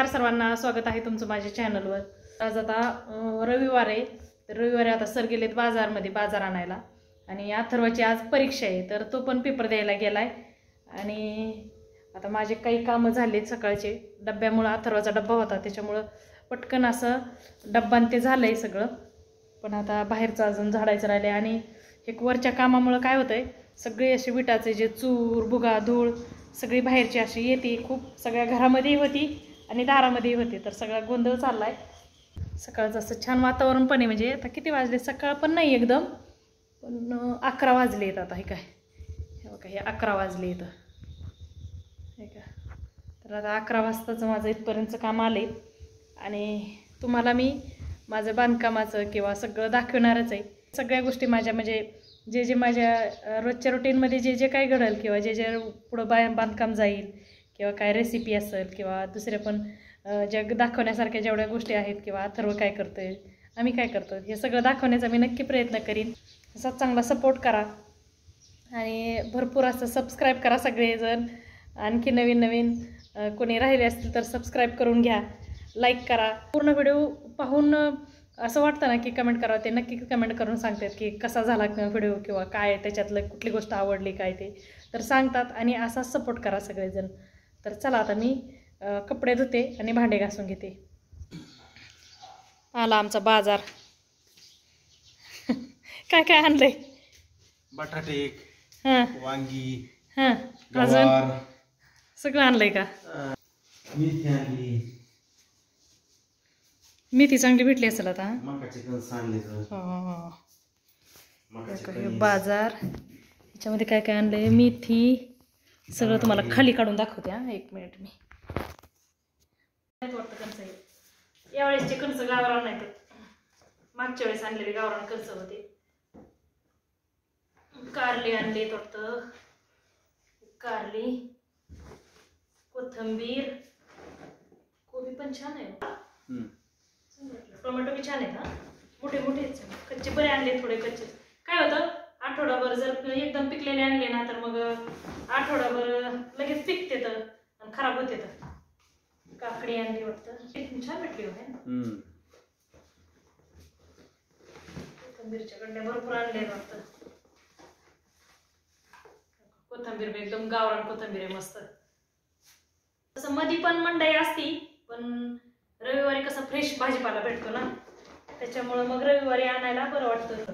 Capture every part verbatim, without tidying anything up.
सर्वांना, स्वागत आहे तुमचं माझ्या चॅनलवर। आज आता रविवार आहे, तर रविवारी आता सर गेलेत बाजारमध्ये बाजार आणायला आणि अथर्वची आज परीक्षा आहे, तर तो पण पेपर द्यायला गेलाय। आणि आता माझे काही कामं झालेत सकाळचे, डब्यामुळे अथर्वचा डब्बा होता त्याच्यामुळे पटकन असं डब्बान ते झालंय सगळं, पण आता बाहेरचं अजून झाडायचं राहिले। आणि एक वरच्या कामामुळे काय होतंय, सगळे असे विटाचे जे चूर भुगा धूळ सगळी बाहेरची अशी येते, खूप सगळ्या घरामध्ये होती आणि दारामध्ये होती, तर सगळा गोंधळ चाललाय। सकाळचं असं छान वातावरण पण आहे, म्हणजे आता किती वाजले सकाळ पण नाही एकदम, पण अकरा वाजले आहेत आता। हे काय हे बघा, हे अकरा वाजले आहेत हे का। तर आता अकरा वाजताचं माझं इथपर्यंतचं काम आले आणि तुम्हाला मी माझं बांधकामाचं किंवा सगळं दाखवणारच आहे। सगळ्या गोष्टी माझ्या म्हणजे जे जे माझ्या रोजच्या रुटीनमध्ये जे जे काही घडेल किंवा जे जे पुढं बाय बांधकाम जाईल किंवा काय रेसिपी असेल किंवा दुसरे पण ज्या दाखवण्यासारख्या जेवढ्या गोष्टी आहेत किंवा अथर्व काय करतो आहे, आम्ही काय करतो, हे सगळं दाखवण्याचा मी नक्की प्रयत्न करीन। असा चांगला सपोर्ट करा आणि भरपूर असं सबस्क्राईब करा सगळेजण। आणखी नवीन नवीन कोणी राहिले असतील तर सबस्क्राईब करून घ्या, लाईक करा। पूर्ण व्हिडिओ पाहून असं वाटतं ना की कमेंट करावं, ते नक्की कमेंट करून सांगतात की कसा झाला व्हिडिओ किंवा काय त्याच्यातलं कुठली गोष्ट आवडली काय ते, तर सांगतात आणि असाच सपोर्ट करा सगळेजण। तर चला आता मी कपडे धुते आणि भांडे घासून घेते। आला आमचा बाजार। काय काय आणलंय? बटाटे, हां वांगी, हां अजून सगळं आणलंय का? मेथी आणली, मेथी चांगली भेटली असेल आता। मकाचे कणस आणले, बाजार याच्यामध्ये काय काय आणलंय, मेथी सगळं तुम्हाला खाली काढून दाखवते। हा एक मिनिट, मी वाटतं कणस आहे यावेळेसचे कणस गावरान नाही, तर मागच्या वेळेस आणलेले गावरान कणस होते। कारली आणली वाटतं, कारली, कोथिंबीर, कोबी पण छान आहे, टोमॅटो भी छान आहेत, हा मोठे मोठे कच्चे बरे आणले, थोडे कच्चे। काय होतं, आठवडाभर जर एकदम पिकलेले आणले ना तर मग आठवडाभर लगेच पिकते तर आणि खराब होते। तर काकडी आणली वाटतं, छान भेटली होते। कोथिंबीरच्या गड्ड्या भरपूर आणले वाटतं, कोथिंबीर एकदम गावरान कोथिंबीर आहे मस्त। तसं मधी पण मंडई असती, पण रविवारी कसं फ्रेश भाजीपाला भेटतो ना, त्याच्यामुळे मग रविवारी आणायला बरं वाटतं।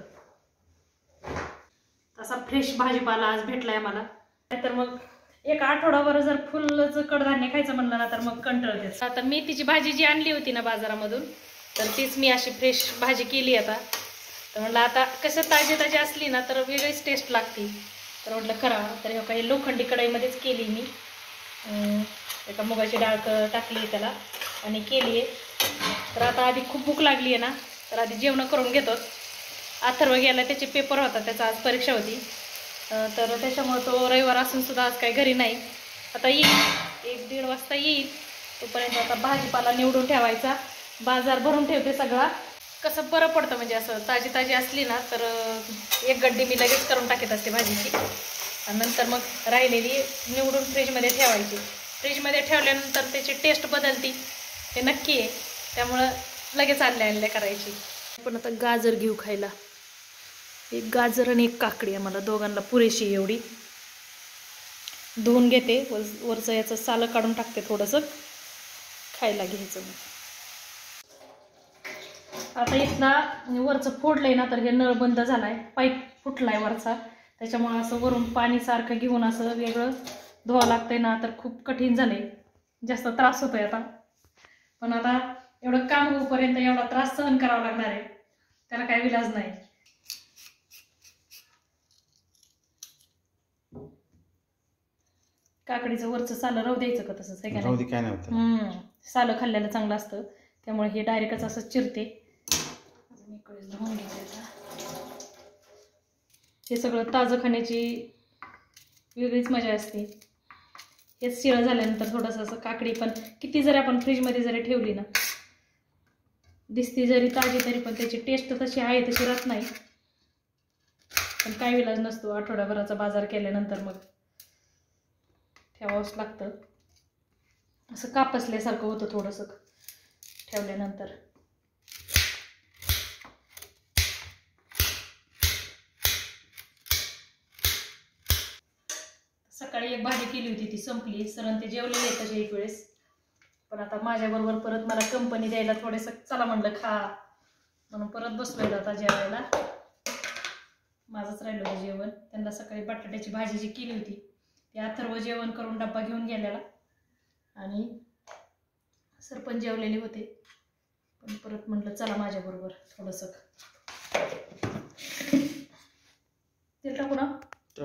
तसा फ्रेश भाजीपाला आज भेटलाय मला, नाहीतर मग एक आठवडाभर जर फुलच कडधान्य खायचं म्हणलं ना तर मग कंटाळते। आता मेथीची भाजी जी आणली होती ना बाजारामधून, तर तीच मी अशी फ्रेश भाजी केली आता। तर म्हटलं आता कसं ताजी ताजी असली ना तर वेगळीच टेस्ट लागते, तर म्हटलं करा। तर काही लोखंडी कढईमध्येच केली मी, एका मुगाची डाळ टाकली त्याला आणि केली आहे। तर आता आधी खूप भूक लागली आहे ना, तर आधी जेवण करून घेतो। अथर्व गेला, त्याचे पेपर होता, त्याचा आज परीक्षा होती, तर त्याच्यामुळे तो रविवार असून सुद्धा आज काही घरी नाही। आता येईल, एक दीड वाजता येईल, तोपर्यंत आता भाजीपाला निवडून ठेवायचा, बाजार भरून ठेवते सगळा। कसं बरं पडतं, म्हणजे असं ताजी ताजी असली ना तर एक गड्डी मी लगेच करून टाकत असते भाजीची, आणि नंतर मग राहिलेली निवडून फ्रीजमध्ये ठेवायची। फ्रीजमध्ये ठेवल्यानंतर त्याची टेस्ट बदलती, हे नक्की आहे, त्यामुळं लगेच आणल्या आणल्या करायची। पण आता गाजर घेऊ खायला, एक गाजर आणि एक काकडी आहे, मला दोघांना पुरेशी एवढी। धुवून घेते, वरचं याचं सालं काढून टाकते, थोडंसं खायला घ्यायचं। आता इथला वरचं फोडलंय ना तर हे नळ बंद झालाय, पाईप फुटलाय वरचा, त्याच्यामुळे असं वरून पाणी सारखं घेऊन असं वेगळं धुवावं लागतंय ना, तर खूप कठीण झालंय, जास्त त्रास होतोय आता। पण आता एवढं काम होईपर्यंत एवढा त्रास सहन करावा लागणार आहे, त्याला काही विलाज नाही। काकडीचं वरचं सालं राहू द्यायचं का तसंच आहे का नाही? हम्म सालं खाल्ल्याला चांगलं असतं, त्यामुळे हे डायरेक्टच असं चिरते। धुवून घ्यायचं, हे सगळं ताजं खाण्याची वेगळीच मजा असते। हेच शिळं झाल्यानंतर थोडंसं असं काकडी पण किती जरी आपण फ्रीजमध्ये जरी ठेवली ना, दिसती जरी ताजी तरी पण त्याची टेस्ट तशी आहे तशी राहत नाही, पण काय विलाज नसतो। आठवड्याभराचा बाजार केल्यानंतर मग ठेवावंच लागतं। असं कापसल्यासारखं होतं थोडंसं ठेवल्यानंतर. सकाळी एक भाजी केली होती ती संपली. सरण ते जेवलेले तसे एक वेळेस, पण आता माझ्याबरोबर परत मला कंपनी द्यायला थोडंसं चला म्हणलं खा, म्हणून परत बसलोय आता जेवायला. माझंच राहिलं होतं जेवण. त्यांना सकाळी बटाट्याची भाजी जी केली होती ती अथर्व जेवण करून डब्बा घेऊन गेलेला, आणि सर पण जेवलेले होते, पण परत म्हटलं चला माझ्याबरोबर थोडंसं तेल टाकू ना.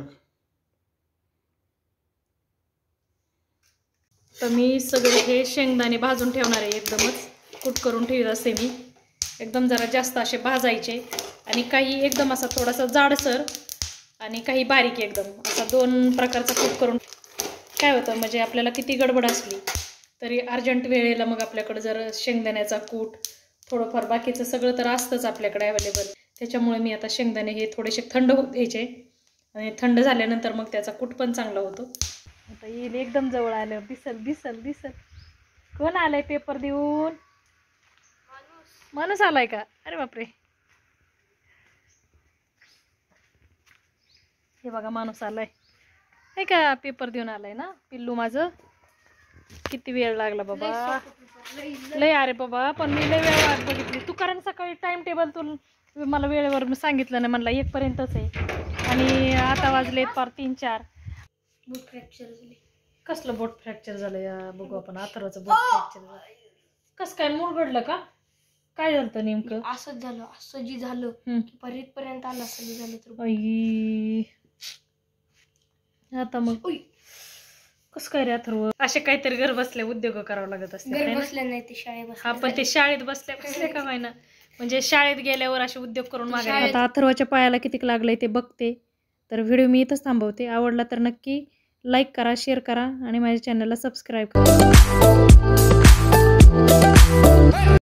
तर मी सगळे हे शेंगदाणे भाजून ठेवणार आहे. एकदमच कूट करून ठेवत असते मी. एकदम जरा जास्त असे भाजायचे, आणि काही एकदम असा थोडासा जाडसर आणि काही बारीक एकदम असा दोन प्रकारचा कूट करून. काय होतं म्हणजे आपल्याला किती गडबड असली तरी अर्जंट वेळेला मग आपल्याकडे जर शेंगदाण्याचा कूट थोडंफार बाकीचं सगळं तर असतंच आपल्याकडे अवेलेबल. त्याच्यामुळे मी आता शेंगदाणे हे थोडेसे थंड होत द्यायचे, आणि थंड झाल्यानंतर मग त्याचा कूट पण चांगला होतो. आता येईल एकदम जवळ आलं. दिसल दिसल दिसल कोण आलंय पेपर देऊन? माणूस आलाय का? अरे बापरे, हे बघा माणूस आलाय. हे का पेपर देऊन आलाय ना पिल्लू माझं. किती वेळ लागला बाबा, लय. अरे बाबा पण मी लय वेळ वाट बघितली. तू कारण सकाळी टाइम टेबल तू मला वेळेवर सांगितलं नाही, म्हणला एक पर्यंतच आहे, आणि आता वाजले पार तीन चार. बोट फ्रॅक्चर झाले. कसलं बोट फ्रॅक्चर झालं या बघू आपण. अथर्वचं बोट फ्रॅक्चर झालं. कसं काय मुरगडलं का? काय झालं नेमकं? असंच झालं. असं जी झालं की पर्यंत आलं असं झालं तर. आई आता मग कसं काय रे अथर्व? असे काहीतरी घर बसल्या उद्योग करावं लागत असते. घर बसल्या नाही ते शाळेत बसल्या. हा पण ते शाळेत बसल्या बसल्या का व्हायना, म्हणजे शाळेत गेल्यावर असे उद्योग करून मागायला. आता अथर्वच्या पायाला किती लागलंय ते बघते. तर व्हिडिओ मी इथंच थांबवते. आवडला तर नक्की लाईक करा, शेअर करा, आणि माझ्या चॅनलला सबस्क्राईब करा.